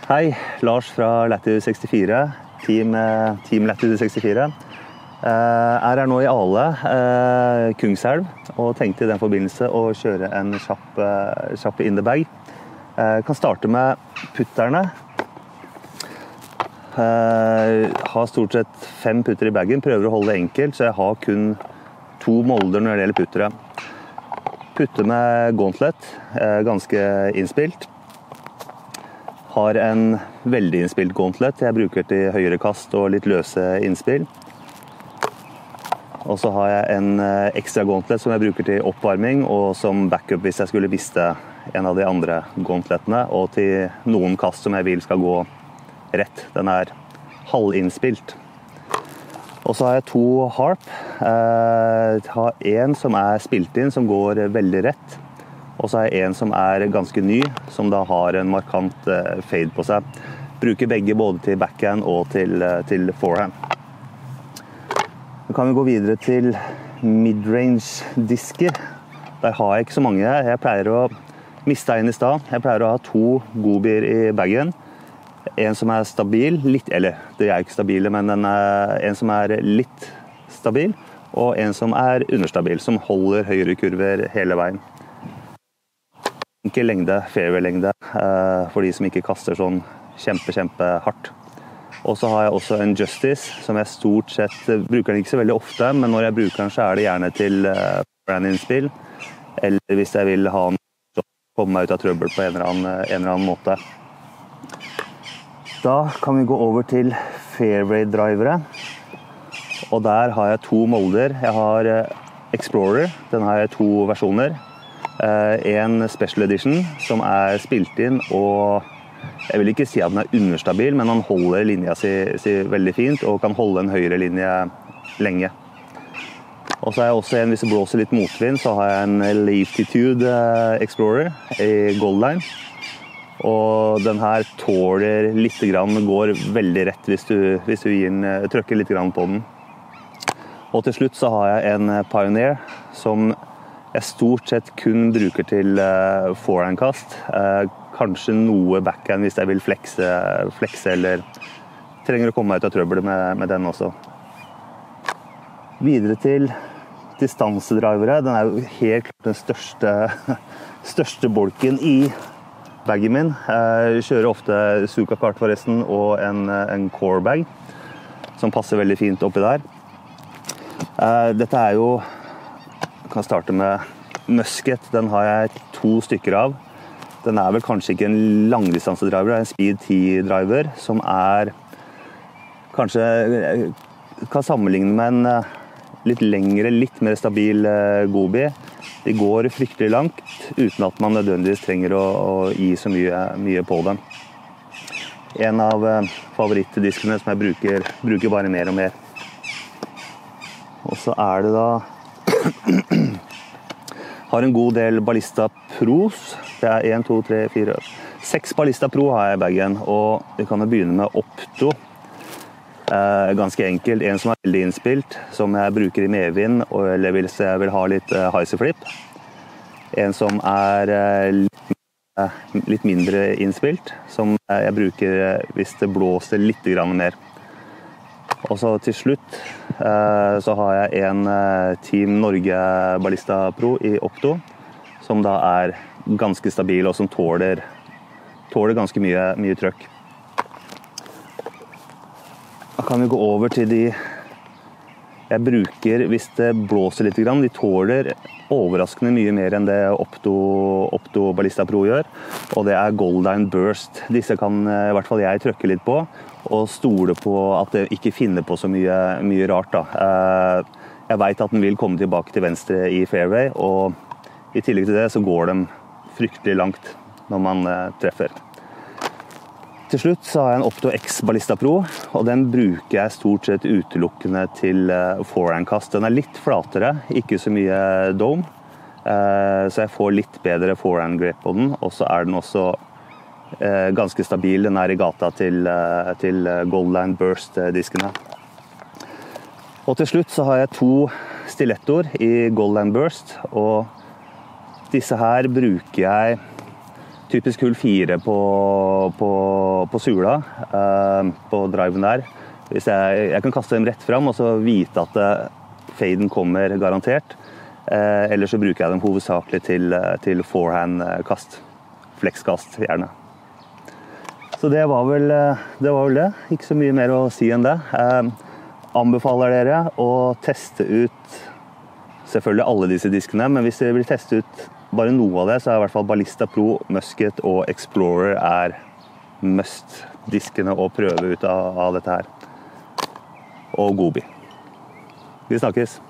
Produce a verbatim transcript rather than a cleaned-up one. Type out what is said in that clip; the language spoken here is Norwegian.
Hei, Lars fra Latitude sekstifire, team, team Latitude sekstifire. Jeg er her nå i Ale, Kungselv, og tenkte i den forbindelse å kjøre en kjapp, kjapp in the bag. Jeg kan starte med putterne. Jeg har stort sett fem putter i bagen, prøver å holde det enkelt, så jeg har kun to molder når det gjelder puttere. Putter med gauntlet, ganske innspilt. Har en veldig innspilt gauntlet. Jeg bruker til høyere kast og litt løse innspill. Og så har jeg en ekstra gauntlet som jeg bruker til oppvarming og som backup hvis jeg skulle miste en av de andre gauntletene, og til noen kast som jeg vil skal gå rett. Den er halvinnspilt. Og så har jeg to harp. Jeg har en som er spilt inn, som går veldig rett. Og så har jeg en som er ganske ny, som da har en markant fade på seg. Bruker begge både til backhand og til, til forehand. Nå kan vi gå videre til midrange disker. Der har jeg ikke så mange. Jeg pleier å miste en i stad. Jeg pleier å ha to gobier i bagen. En som er stabil, litt, eller det er ikke stabile, men en, en som er litt stabil, og en som er understabil, som holder høyre kurver hele veien. Enkel lengde, fairway-lengde, for de som ikke kaster sånn kjempe, kjempe hardt. Og så har jeg også en Justice, som jeg stort sett bruker den ikke så veldig ofte, men når jeg bruker den så er det gjerne til brand-innspill, eller hvis jeg vil ha den til å komme meg ut av trøbbel på en eller annen, en eller annen måte. Da kan vi gå over til fairway-drivere, og der har jeg to molder. Jeg har Explorer, den har jeg to versjoner. En special edition som er spilt inn, og jeg vil ikke si at den er understabil, men han holder linja si, si veldig fint og kan holde en høyere linje lenge. Og så har jeg også en, hvis det blåser litt motvind, så har jeg en Latitude Explorer i Goldline. Og den her tåler litt grann, går veldig rett hvis du, hvis du gir den, trykker litt grann på den. Og til slutt så har jeg en Pioneer som jeg stort sett kun bruker til uh, forehandkast. Uh, kanskje noe backhand hvis jeg vil flekse, flekse eller trenger å komme meg ut av trøbbel med, med den også. Videre til distansedrivere. Den er jo helt klart den største, største bolken i bagen min. Jeg kjører ofte Suka Kart forresten og en, en core bag som passer veldig fint oppi der. Uh, dette er jo Jeg kan starte med Musket. Den har jeg to stykker av. Den er vel kanskje ikke en langdistansedriver, det er en Speed ti-driver, som er kanskje kan sammenligne med en litt lengre, litt mer stabil gobi. De går fryktelig langt, uten at man nødvendigvis trenger å, å gi så mye, mye på den. En av favorittdiskene som jeg bruker, bruker bare mer og mer. Og så er det da har en god del Ballista Pros. Det er en, to, tre, fire, seks Ballista Pro har jeg i bagen, og vi kan jo begynne med Opto. Eh, ganske enkelt, en som er veldig innspilt, som jeg bruker i medvind, eller hvis jeg vil ha litt eh, heiserflip. En som er eh, litt, eh, litt mindre innspilt, som jeg bruker hvis det blåser litt grann mer. Og så til slutt eh, så har jeg en eh, Team Norge Ballista Pro i Opto, som da er ganske stabil og som tåler, tåler ganske mye, mye trøkk. Da kan vi gå over til de jeg bruker hvis det blåser litt grann. De tåler overraskende mye mer enn det Opto, Opto Ballista Pro gjør, og det er Goldline Burst. Disse kan i hvert fall jeg trykke litt på, og stole på at det ikke finner på så mye, mye rart. Da. Jeg vet at den vil komme tilbake til venstre i fairway, og i tillegg til det så går de fryktelig langt når man treffer. Til slutt så har jeg en Opto X Ballista Pro, og den bruker jeg stort sett utelukkende til forehandkast. Den er litt flatere, ikke så mye dome, så jeg får litt bedre forehand grip på den, og så er den også ganske stabil. Den er i gata til, til Goldline Burst-diskene. Og til slutt så har jeg to stilettoer i Goldline Burst, og disse her bruker jeg typisk hull fire på, på, på Sula, eh, på driven der. Hvis jeg, jeg kan kaste dem rett fram og så vite at eh, faden kommer garantert. Eh, ellers så bruker jeg dem hovedsakelig til, til forehand-kast. Flekskast, gjerne. Så det var, vel, det var vel det. Ikke så mye mer å si enn det. Eh, anbefaler dere å teste ut selvfølgelig alle disse diskene, men hvis dere vil teste ut bare noe av det, så er i hvert fall Ballista Pro, Musket og Explorer er must-diskene å prøve ut av, av dette her. Og Gobi. Vi snakkes!